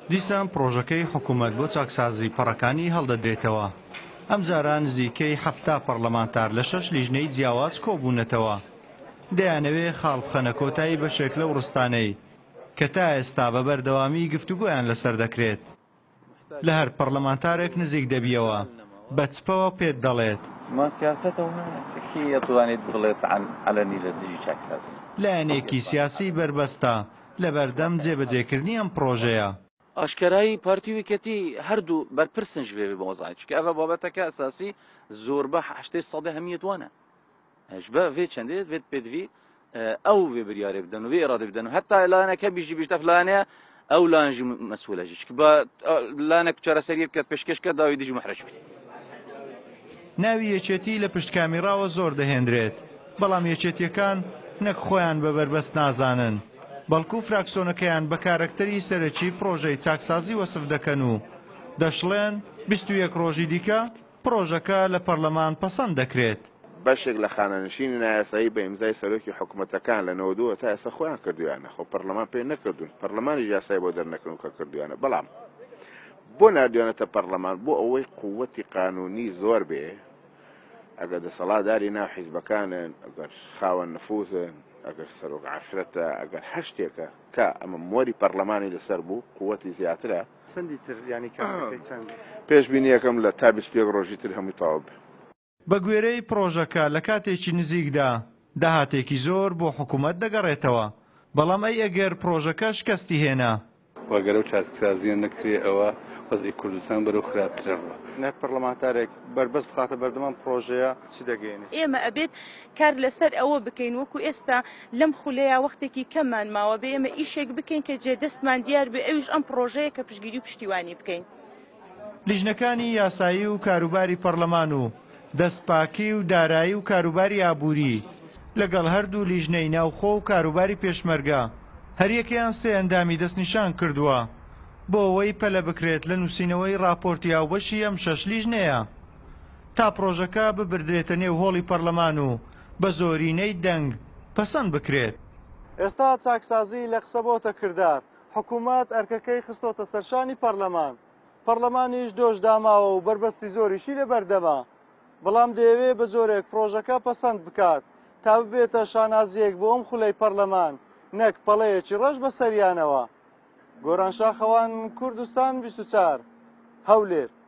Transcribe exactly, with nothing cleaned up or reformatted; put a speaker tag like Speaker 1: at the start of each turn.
Speaker 1: دیسان پرۆژەکەی حکوومەت بۆ چاکسازی پەڕەکانی هەڵدەدرێتەوە. ئەم جاران نزیکەی هەفتا پەرلەمانتار لە شەش لیژنەی جیاواز کۆبوونەتەوە. دەیانەوێ خاڵ بخەنە کۆتایی بەشێک لەو ڕستانەی کە تا ئێستا بە بەردەوامی گفتوگۆیان لەسەر دەکرێت. لە هەر پەرلەمانتارێک نزیک دەبیەوە بە چپەوە پێت دەڵێت
Speaker 2: ما سیاسەتەوە کێ دەتوانێت بڵێت علەنی لە دژی چاکسازی.
Speaker 1: لایەنێکی سیاسی بربەستە لە بەردەم جێبەجێکردنی ئەم پرۆژەیە.
Speaker 2: ئاشکرایی پارتی ویکەتی هەردوو بەرپرسنج بێ بە وەزای چکە ئەوە بابەتەکە ئەساسی زۆر بە هەشتەی سەدە هەمیەت وانە هەش بە vê چەندێت vê پێدوی ئەو vê بریارێ بدەن و vê ئێرادە بدەن و هەتا لایەنەکە بیژی بیشتە فلانەیە ئەو لایەنژی مەسئولەژی چکە بە لایەنێک چارەسەری بکات پێشکەشکە داوای دژی محرەج بێت.
Speaker 1: ناوی یەکێتی لە پشت کامیراوە زۆر دەهێنرێت، بەڵام یەکێتیەکان نەک خۆیان بە بربەست نازانن، بەڵکو فراکسۆنەکەیان بە کارکتەری سەرەکی پرۆژەی چاکسازی وەسف دەکەن و دەشڵێن بیست و یەک ڕۆژی دیکە پرۆژەکە لە پەرلەمان پەسەند دەکرێت.
Speaker 3: بەشێک لە خانەنشینی نایاسایی بە ئیمزای سەرۆکی حکوومەتەکان لە نەوە دووە تا ئێستا خۆیان کردویانە، خۆ پەرلەمان پێ نەکردوون، پەرلەمانی یاسای بۆ دەرنەکردن کە کردویانە، بەڵام بۆ نردوانێتە پەرلەمان بۆ ئەوەی قووەتی قانونی زۆر بێ، ئەگەر دەسەڵاتداری ناو حیزبەکانن، ئەگەر خاوەن نفوذن، ئەگەر سەرۆک عاشرەتە، ئەگەر هەر شتێکە کە ئەمە مۆری پەرلەمانی لەسەر بوو قووەتی زیاترە.
Speaker 4: چەندی تر ینی
Speaker 3: پێشبینیەکەم لە تا بیست و یەک ڕۆژی تر هەمووی تەواو بێ.
Speaker 1: بە گوێرەی پرۆژەکە لە کاتێکی نزیکدا داهاتێکی زۆر بۆ حکوومەت دەگەڕێتەوە، بەڵام ئەی ئەگەر پرۆژەکە شکستی هێنا
Speaker 5: واگەرە و چاکسازیان نەکرێ ئەوە وەزعی کوردستان بەرەو خراپترەوە.
Speaker 4: نەک پەرلەمانتارێک بربەست بخاتە بەردەمان پرۆژەیە چی دەگەێنێت؟
Speaker 6: ئێمە ئەبێت کار لەسەر ئەوە بکەین وەکو ئێستا لەم خولەیە وەختێکی کەممان ماوە بێ ئێمە ئیشێک بکەین کە جێدەستمان دیار بێ ئەویش ئەم پرۆژەیە کە پشتگیری و پشتیوانی بکەین.
Speaker 1: لیژنەکانی یاسایی و کاروباری پەرلەمان و دەستپاکی و دارایی و کاروباری ئابووری لەگەڵ هەردوو لیژنەی ناوخۆ و کاروباری پێشمەرگە هەریەکەیان سێ ئەندامی دەستنیشان کردووە بۆ ئەوەی پەلە بکرێت لە نووسینەوەی راپۆرتی هاوبەشی ئەم شەش لیژنەیە تا پرۆژەکە ببردرێتە نێو هۆڵی پەرلەمان و بە زۆرینەی دەنگ پەسەند بکرێت.
Speaker 4: ئێستا چاکسازی لە قسە بۆتە کردار، حکوومەت ئەرکەکەی خستۆتە سەرشانی پەرلەمان، پەرلەمانیش دۆش داماوە و بربەستی زۆریشی لە بەردەما، بەڵام دەیەوێت بە جۆرێک پرۆژەکە پەسەند بکات تا ببێتە شانازیەک بۆ ئەم خولەی پەرلەمان نەک پەڵەیەکی ڕەش بە سەریانەوە. گۆرانشاخەوان کوردستان بیست و چوار هەولێر.